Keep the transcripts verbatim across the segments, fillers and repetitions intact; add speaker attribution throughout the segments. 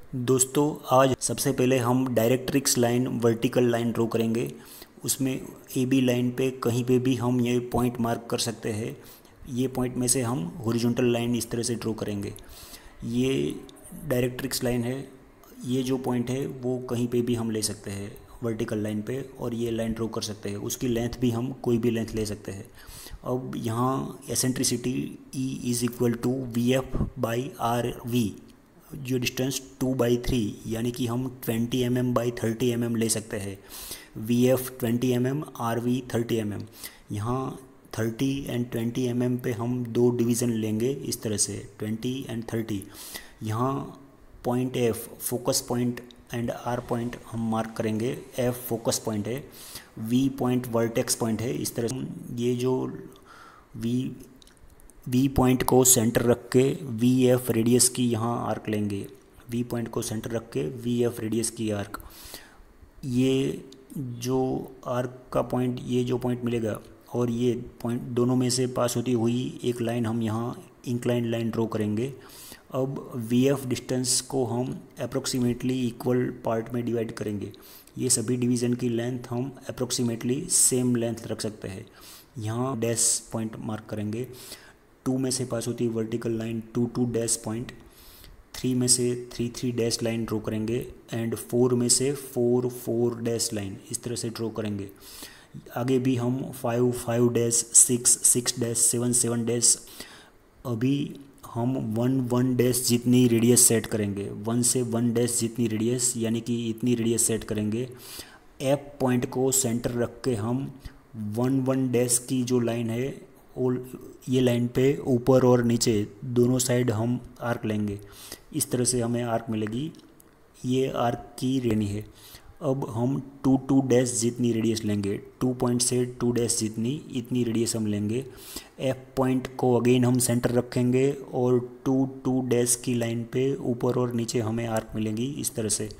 Speaker 1: दोस्तों आज सबसे पहले हम directrix line vertical line draw करेंगे। उसमें ए बी लाइन पे कहीं पे भी हम ये पॉइंट मार्क कर सकते हैं। ये पॉइंट में से हम हॉरिजॉन्टल लाइन इस तरह से ड्रॉ करेंगे। ये डायरेक्ट्रिक्स लाइन है। ये जो पॉइंट है वो कहीं पे भी हम ले सकते हैं वर्टिकल लाइन पे, और ये लाइन ड्रॉ कर सकते हैं। उसकी लेंथ भी हम कोई भी लेंथ ले सकते हैं। अब यहाँ eccentricity E is equal to V F by R V, जो डिस्टेंस टू बाई थ्री, यानी कि हम twenty m m by thirty m m ले सकते हैं। V F twenty m m, R V thirty m m. यहाँ thirty and twenty m m पे हम दो डिवीज़न लेंगे इस तरह से, ट्वेंटी एंड थर्टी। यहाँ point F focus point and R point हम मार्क करेंगे। एफ फोकस पॉइंट है, वी पॉइंट वर्टेक्स पॉइंट है। इस तरह से ये जो वी वी पॉइंट को सेंटर रख के वी एफ रेडियस की यहाँ आर्क लेंगे। वी पॉइंट को सेंटर रख के वी एफ रेडियस की आर्क, ये जो आर्क का पॉइंट, ये जो पॉइंट मिलेगा और ये पॉइंट दोनों में से पास होती हुई एक लाइन हम यहाँ इंक्लाइन लाइन ड्रॉ करेंगे। अब वी एफ डिस्टेंस को हम अप्रोक्सीमेटली इक्वल पार्ट में डिवाइड करेंगे। ये सभी डिवीज़न की लेंथ हम अप्रोक्सीमेटली सेम लेंथ रख सकते हैं। यहाँ डैश पॉइंट मार्क करेंगे। टू में से पास होती है vertical line two two dash point. Three में से three three dash line draw करेंगे एंड फोर में से फोर फोर डैश लाइन इस तरह से ड्रॉ करेंगे। आगे भी हम five five dash, six six dash, seven seven dash. अभी हम वन वन डैश जितनी रेडियस सेट करेंगे, वन से वन डैश जितनी रेडियस, यानी कि इतनी रेडियस सेट करेंगे। एफ पॉइंट को सेंटर रख के हम वन वन डैश की जो लाइन है, और ये लाइन पे ऊपर और नीचे दोनों साइड हम आर्क लेंगे। इस तरह से हमें आर्क मिलेगी। ये आर्क की रेनी है। अब हम टू टू डैश जितनी रेडियस लेंगे, टू पॉइंट से टू डैश जितनी, इतनी रेडियस हम लेंगे। एफ पॉइंट को अगेन हम सेंटर रखेंगे और टू टू डैश की लाइन पे ऊपर और नीचे हमें आर्क मिलेंगी इस तरह से।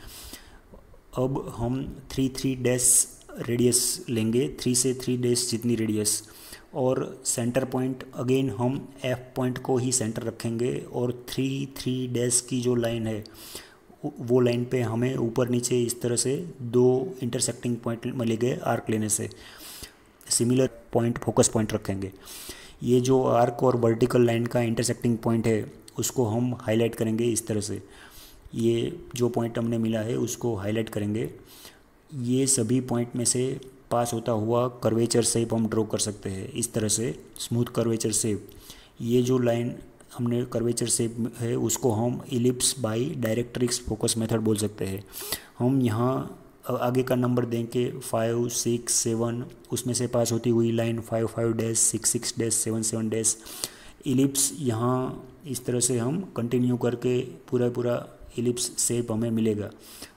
Speaker 1: अब हम थ्री थ्री डैश रेडियस लेंगे, थ्री से थ्री डैश जितनी रेडियस, और सेंटर पॉइंट अगेन हम एफ पॉइंट को ही सेंटर रखेंगे और थ्री थ्री डैश की जो लाइन है वो लाइन पे हमें ऊपर नीचे इस तरह से दो इंटरसेक्टिंग पॉइंट मिलेंगे आर्क लेने से। सिमिलर पॉइंट फोकस पॉइंट रखेंगे। ये जो आर्क और वर्टिकल लाइन का इंटरसेक्टिंग पॉइंट है उसको हम हाईलाइट करेंगे इस तरह से। ये जो पॉइंट हमने मिला है उसको हाईलाइट करेंगे। ये सभी पॉइंट में से पास होता हुआ कर्वेचर शेप हम ड्रॉ कर सकते हैं इस तरह से, स्मूथ कर्वेचर शेप। ये जो लाइन हमने कर्वेचर शेप है उसको हम ellipse by directrix focus method बोल सकते हैं। हम यहाँ आगे का नंबर दें कि फाइव सिक्स सेवन, उसमें से पास होती हुई line five five dash, six six dash, seven seven dash, ellipse यहाँ इस तरह से हम कंटिन्यू करके पूरा पूरा इलिप्स शेप हमें मिलेगा।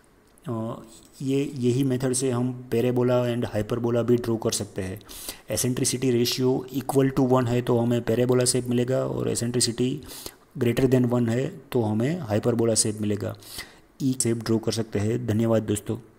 Speaker 1: ये यही मेथड से हम पैराबोला एंड हाइपरबोला भी ड्रॉ कर सकते हैं। Eccentricity ratio equal to one है तो हमें पैराबोला शेप मिलेगा, और एसेंट्रिसिटी ग्रेटर देन वन है तो हमें हाइपरबोला शेप मिलेगा। ई शेप ड्रॉ कर सकते हैं। धन्यवाद दोस्तों।